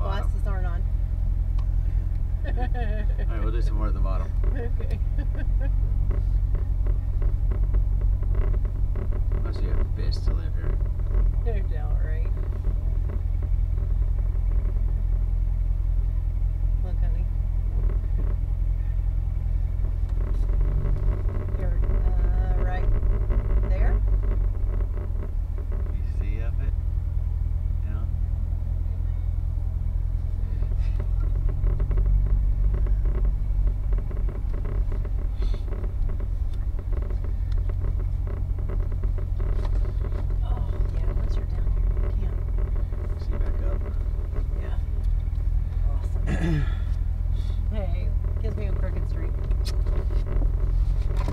bottom. glasses aren't on. Alright, we'll do some more at the bottom. Okay. Must be a bitch to live here. No doubt, right? Look, honey. You're right there. You see of it? Yeah. Oh, yeah, once you're down here, you can't. See back up. Yeah. Awesome. Hey, gives me on Crooked Street.